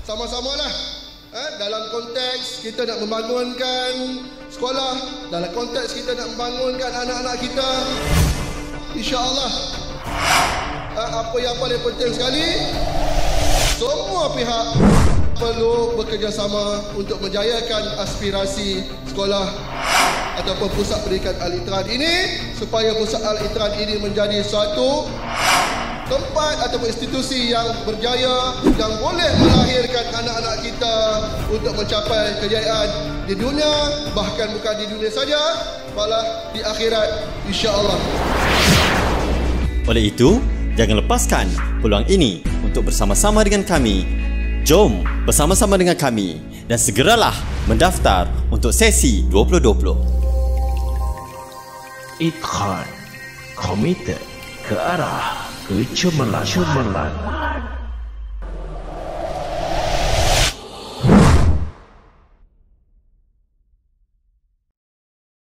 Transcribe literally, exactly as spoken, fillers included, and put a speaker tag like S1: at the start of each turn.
S1: sama-samalah eh, dalam konteks kita nak membangunkan sekolah, dalam konteks kita nak membangunkan anak-anak kita, insya-Allah eh, apa yang paling penting sekali, semua pihak perlu bekerjasama untuk menjayakan aspirasi sekolah ataupun pusat pendidikan Al-Ittihad ini, supaya pusat Al-Ittihad ini menjadi suatu tempat atau institusi yang berjaya, yang boleh melahirkan anak-anak kita untuk mencapai kejayaan di dunia, bahkan bukan di dunia saja, malah di akhirat, insya-Allah.
S2: Oleh itu, jangan lepaskan peluang ini untuk bersama-sama dengan kami. Jom bersama-sama dengan kami dan segeralah mendaftar untuk sesi dua ribu dua puluh.
S3: Ittihad komited ke arah kecemerlangan.